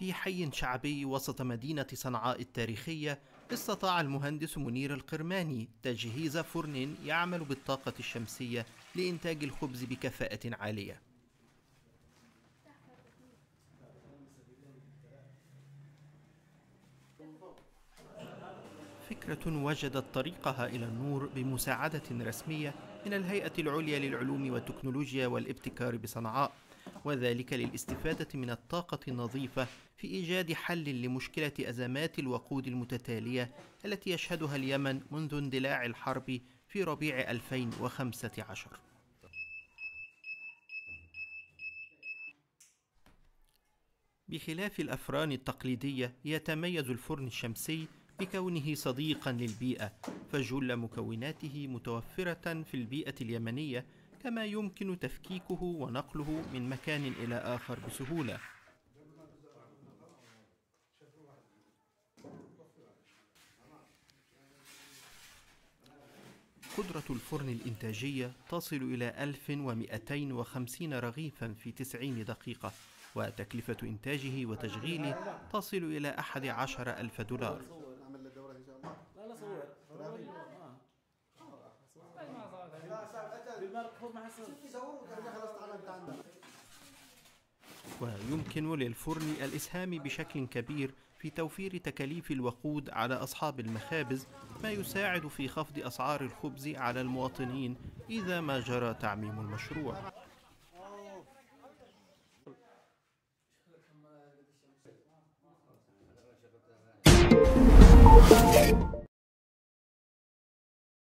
في حي شعبي وسط مدينة صنعاء التاريخية، استطاع المهندس منير القرماني تجهيز فرن يعمل بالطاقة الشمسية لإنتاج الخبز بكفاءة عالية. فكرة وجدت طريقها إلى النور بمساعدة رسمية من الهيئة العليا للعلوم والتكنولوجيا والابتكار بصنعاء، وذلك للاستفادة من الطاقة النظيفة في إيجاد حل لمشكلة أزمات الوقود المتتالية التي يشهدها اليمن منذ اندلاع الحرب في ربيع 2015. بخلاف الأفران التقليدية، يتميز الفرن الشمسي بكونه صديقا للبيئة، فجل مكوناته متوفرة في البيئة اليمنية، كما يمكن تفكيكه ونقله من مكان إلى آخر بسهولة. قدرة الفرن الإنتاجية تصل إلى 1250 رغيفا في 90 دقيقة، وتكلفة إنتاجه وتشغيله تصل إلى 11,000 دولار. ويمكن للفرن الإسهام بشكل كبير في توفير تكاليف الوقود على أصحاب المخابز، ما يساعد في خفض أسعار الخبز على المواطنين إذا ما جرى تعميم المشروع.